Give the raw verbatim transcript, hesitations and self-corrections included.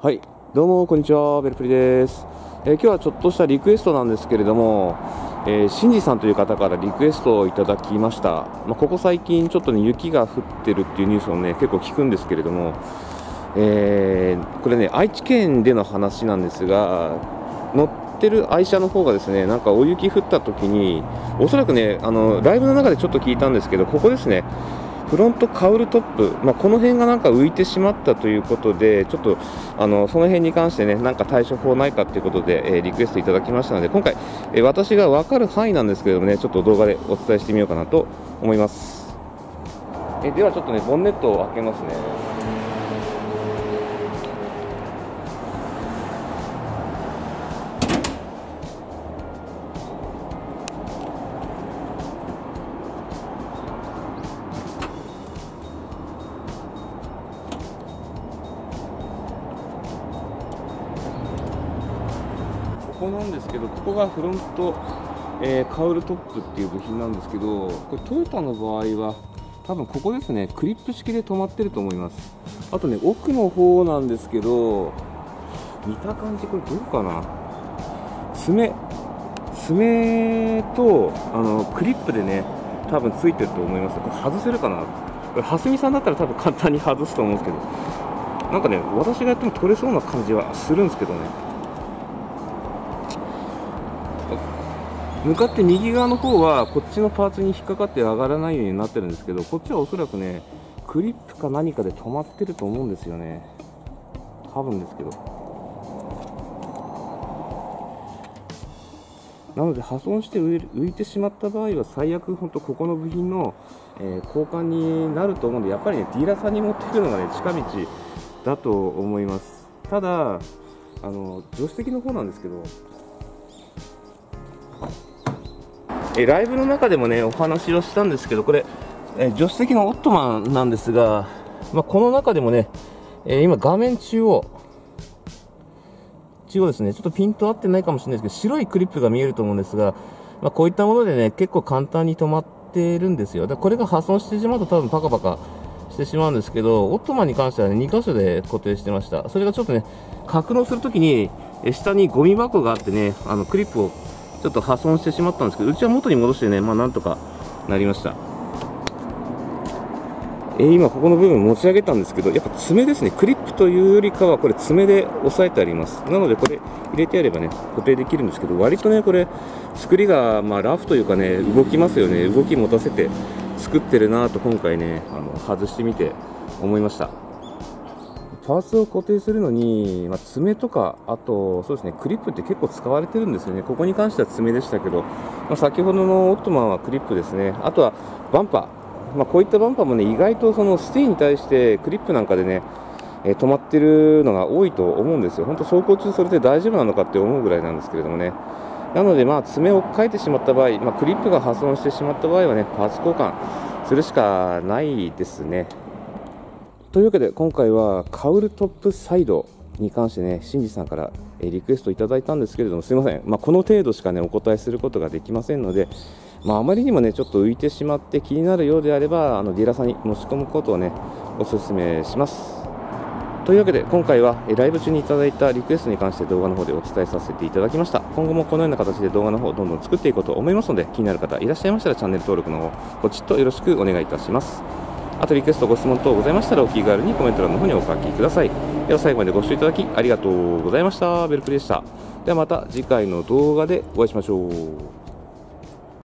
はい、どうもこんにちは、ベルプリです。えー、今日はちょっとしたリクエストなんですけれども、えー、シンジさんという方からリクエストをいただきました。まあ、ここ最近ちょっとね雪が降ってるっていうニュースをね結構聞くんですけれども、えー、これね愛知県での話なんですが、乗ってる愛車の方がですね、なんか大雪降った時におそらくねあのライブの中でちょっと聞いたんですけど、ここですね、フロントカウルトップ、まあ、この辺がなんか浮いてしまったということで、ちょっとあのその辺に関してね、なんか対処法ないかということで、えー、リクエストいただきましたので、今回、えー、私が分かる範囲なんですけれどもね、ちょっと動画でお伝えしてみようかなと思います。えー、ではちょっとね、ボンネットを開けますね。ここなんですけど、ここがフロント、えー、カウルトップっていう部品なんですけど、これトヨタの場合は多分ここですね、クリップ式で止まってると思います。あとね、奥の方なんですけど、見た感じこれどうかな、爪爪とあのクリップでね多分ついてると思います。これ外せるかな、これ蓮見さんだったら多分簡単に外すと思うんですけど、なんかね私がやっても取れそうな感じはするんですけどね。向かって右側の方はこっちのパーツに引っかかって上がらないようになってるんですけど、こっちはおそらくねクリップか何かで止まってると思うんですよね、多分ですけど。なので破損して浮いてしまった場合は最悪本当ここの部品の、えー、交換になると思うんで、やっぱりねディーラーさんに持ってくるのがね近道だと思います。ただあの助手席の方なんですけど、えライブの中でもねお話をしたんですけど、これえ助手席のオットマンなんですが、まあ、この中でもね、え今画面中央中央ですね、ちょっとピント合ってないかもしれないですけど白いクリップが見えると思うんですが、まあ、こういったものでね結構簡単に止まってるんですよ。だからこれが破損してしまうと多分パカパカしてしまうんですけど、オットマンに関しては、ね、に箇所で固定してました。それがちょっとね格納するときに下にゴミ箱があってね、あのクリップをちょっと破損してしまったんですけど、うちは元に戻してね、まあなんとかなりました。えー、今ここの部分持ち上げたんですけど、やっぱ爪ですね、クリップというよりかはこれ爪で押さえてあります。なのでこれ入れてやればね固定できるんですけど、割とねこれ作りがまあラフというかね動きますよね。動き持たせて作ってるなと今回ねあの外してみて思いました。パーツを固定するのに、まあ、爪とか、あとそうですねクリップって結構使われてるんですよね。ここに関しては爪でしたけど、まあ、先ほどのオットマンはクリップですね。あとはバンパー、まあ、こういったバンパーもね意外とそのステイに対してクリップなんかでね、えー、止まってるのが多いと思うんですよ。本当走行中それで大丈夫なのかって思うぐらいなんですけれどもね。なのでまあ爪を変えてしまった場合、まあ、クリップが破損してしまった場合はねパーツ交換するしかないですね。というわけで今回はカウルトップサイドに関してね、シンジさんからリクエストいただいたんですけれども、すいません、まあ、この程度しかねお答えすることができませんので、まあ、あまりにもねちょっと浮いてしまって気になるようであれば、あのディーラーさんに持ち込むことをねお勧めします。というわけで今回はライブ中にいただいたリクエストに関して動画の方でお伝えさせていただきました。今後もこのような形で動画の方をどんどん作っていこうと思いますので、気になる方いらっしゃいましたらチャンネル登録の方ポチッとよろしくお願いいたします。あとリクエストご質問等ございましたらお気軽にコメント欄の方にお書きください。では最後までご視聴いただきありがとうございました。ベルプリでした。ではまた次回の動画でお会いしましょう。